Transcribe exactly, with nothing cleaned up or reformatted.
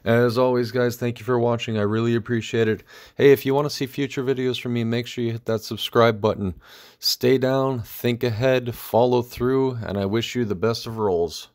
As always, guys, thank you for watching. I really appreciate it. Hey, if you want to see future videos from me, make sure you hit that subscribe button. Stay down, think ahead, follow through, and I wish you the best of rolls.